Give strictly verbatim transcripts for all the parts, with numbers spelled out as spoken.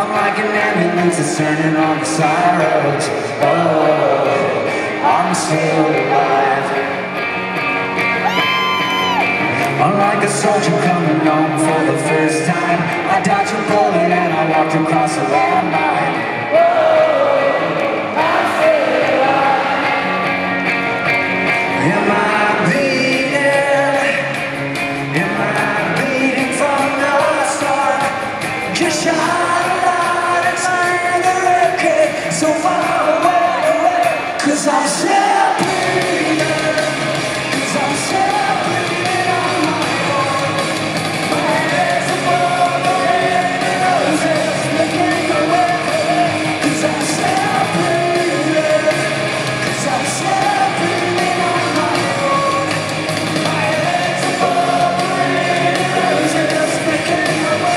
I'm like an ambulance that's turning on the side roads. Oh, I'm still alive. I'm like a soldier coming home for the first time. I dodged a bullet and I walked across a landmine. Whoa, I'm still alive. Am I bleeding? Am I bleeding from the start? Just shot a light inside the wreckage, so far away, away. Cause I'm still bleeding. Cause I'm still bleeding on my own. My head's above the roses, making my way. Cause I'm still bleeding. Cause I'm still bleeding on my own. My head's above the roses, making my way.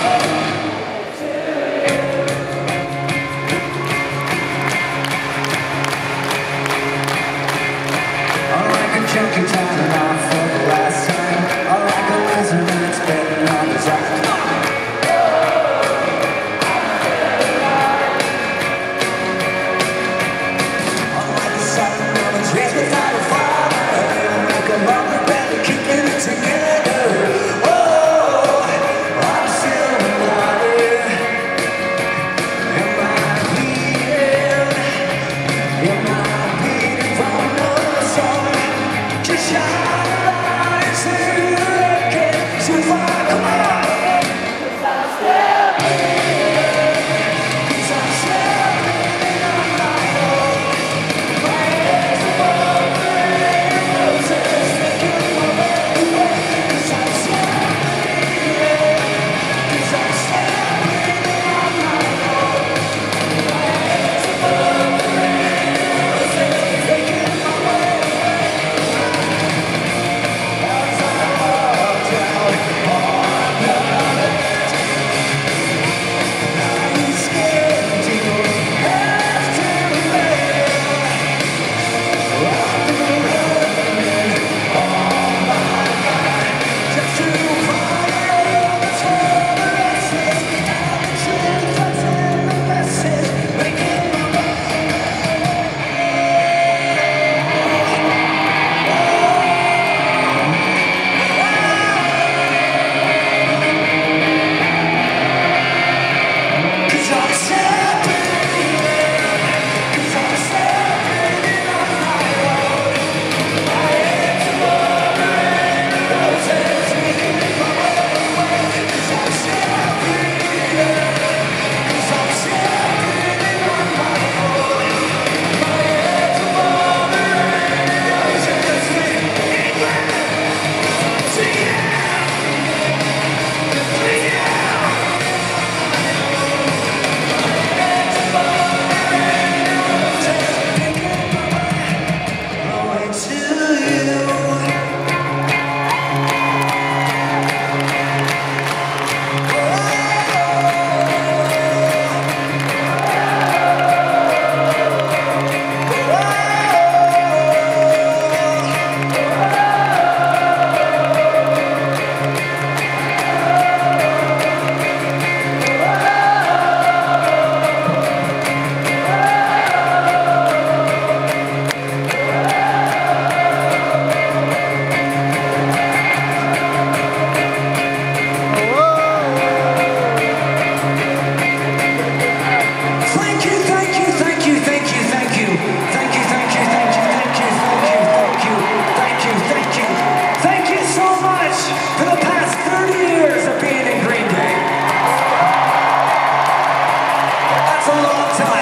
Junkie time off for the last time. I like a lizard that's betting on the track. I like the sight of a trace without a father. I make a rubber band keeping it together. Oh, I'm still alive. Am I bleeding? Am I bleeding from the soul? Just shine a light into the wreckage, so far, come on. Cause I'm still bleeding. Cause I'm still bleeding on my own. My head's above the roses, making my way away. Cause I'm still bleeding. Cause I'm still bleeding on my own. My head's above the roses, making my way away.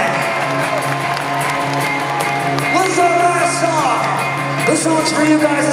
This song's for you guys.